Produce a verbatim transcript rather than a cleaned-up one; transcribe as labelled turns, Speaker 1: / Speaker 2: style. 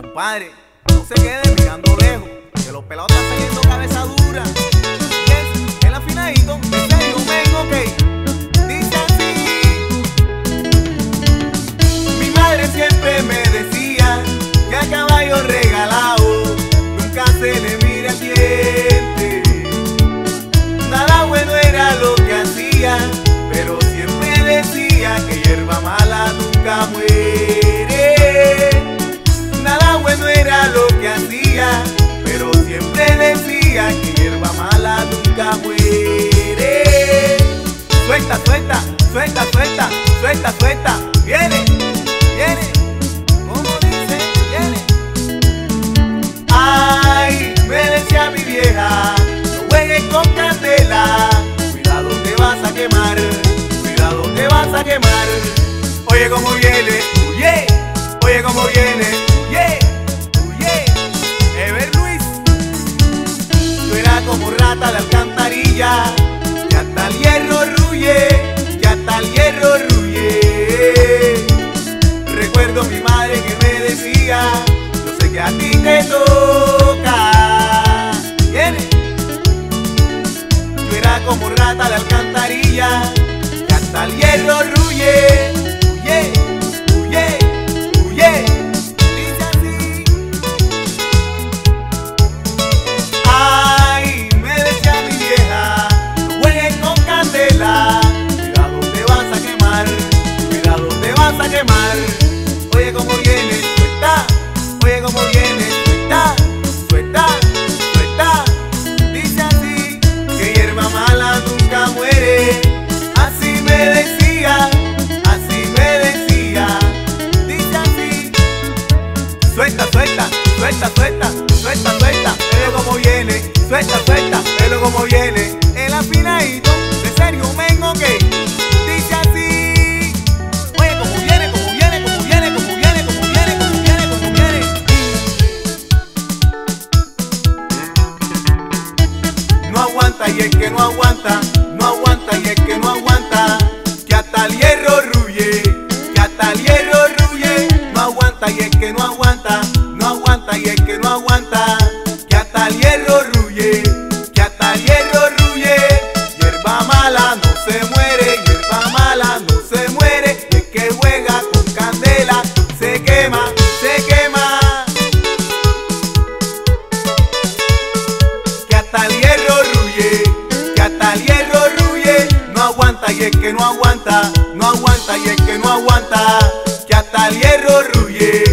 Speaker 1: Compadre, no se quede mirando lejos, que los pelados están saliendo cabeza dura. Yes, el afinadito, en serio, men, ok. Dice así. Mi madre siempre me decía que a caballo regalado nunca se le mira el diente. Nada bueno era lo que hacía, pero siempre decía que hierba mala nunca muere. Nada bueno era lo que hacía, pero siempre decía que hierba mala nunca muere. Suelta, suelta, suelta, suelta, suelta, suelta. Viene, viene. ¿Cómo dice? Viene. Ay, me decía mi vieja, no juegues con candela. Cuidado te vas a quemar, cuidado te vas a quemar. Oye cómo viene, huye, oye cómo viene, huye, huye. Ever Luis, yo era como rata de alcantarilla, que hasta el hierro ruye, que hasta el hierro ruye. Recuerdo mi madre que me decía, yo sé que a ti te toca. Viene. Yo era como rata de alcantarilla, que hasta el hierro ruye. Huye, huye, huye. Dice así. Ay, me decía mi vieja, no juegues con candela. Cuidado te vas a quemar, cuidado te vas a quemar. Oye cómo viene, suelta. Oye cómo viene, suelta, suelta, suelta. Dice así, que hierba mala nunca muere. Así me decía, así me decía. Dice así. Suelta, suelta, suelta, suelta, suelta, suelta. Pero como viene, suelta, suelta. Pero como viene, el afinadito, de serio, men, ok. Dice así. Oye como viene, como viene, como viene, como viene, como viene, como viene, como viene. No aguanta y el que no aguanta, no aguanta y el que no aguanta, que hasta el hierro ruye, que hasta el hierro ruye. No aguanta y el que no aguanta, no aguanta y el que no aguanta, que hasta el hierro ruye, que hasta el hierro ruye. Hierba mala no se muere, hierba mala no se muere. Y el que juega con candela se quema, se quema. Que hasta el hierro ruye, que hasta el hierro ruye. No aguanta y el que no aguanta, no aguanta y el que no aguanta, que hasta el hierro ruye.